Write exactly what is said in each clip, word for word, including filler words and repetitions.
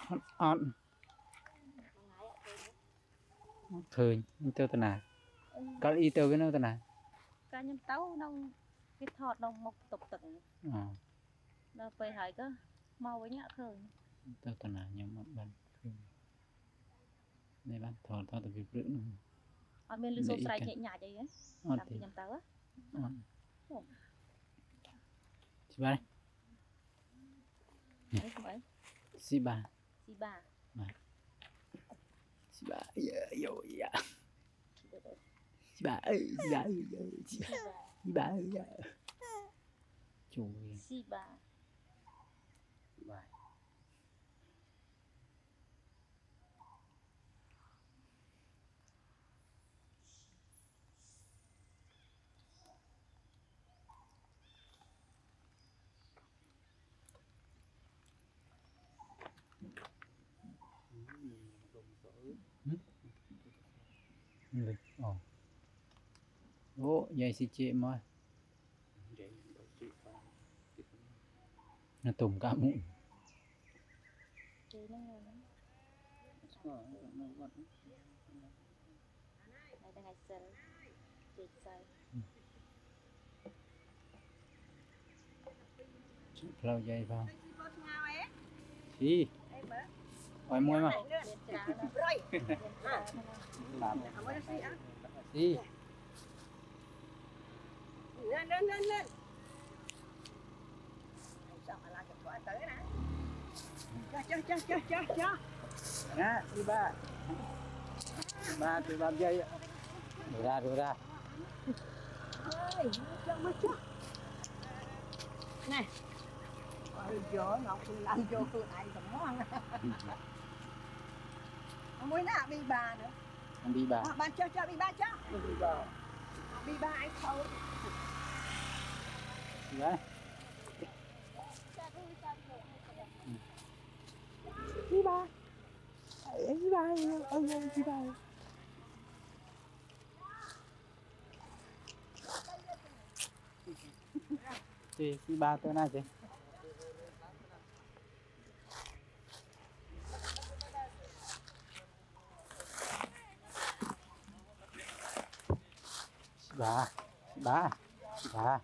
on thời tiêu tên nào có đi tiêu cái nào tên nào cá nhâm tấu nông cái thọt nông một tục tận nó về hỏi có mau với nhạ khơi tiêu tên nào nhưng mà bạn đây bạn thọt thọt từ việc rưỡi ở bên lưới số sài nhẹ nhàng vậy ấy làm cái nhâm tấu á chị ba đấy mấy chị ba chị ba chị ba yo ya chị ba ơi chị ba ơi chị ba ơi chui chị ba ba ồ vậy xí chị mà nó tùng cả mụn đây là ngày sớm chị say lâu dây vào chị hỏi môi mà chị lên lên lên lên sao mà làm cho quả tới nè cho cho cho cho cho cho nè đi ba ba từ ba dây rồi ra rồi ra ơi cho mà cho này ôi gió ngọc thì làm vô tôi ai cũng ngon không muốn nào bi bà nữa không bi bà bà cho cho bi ba cho bi ba bi ba ai thâu đấy bi ba bi ba ơi ơi bi ba chị bi ba tới này chị bà bà bà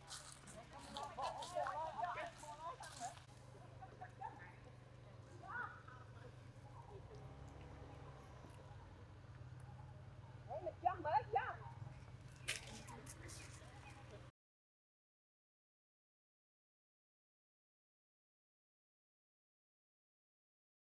cho mới cho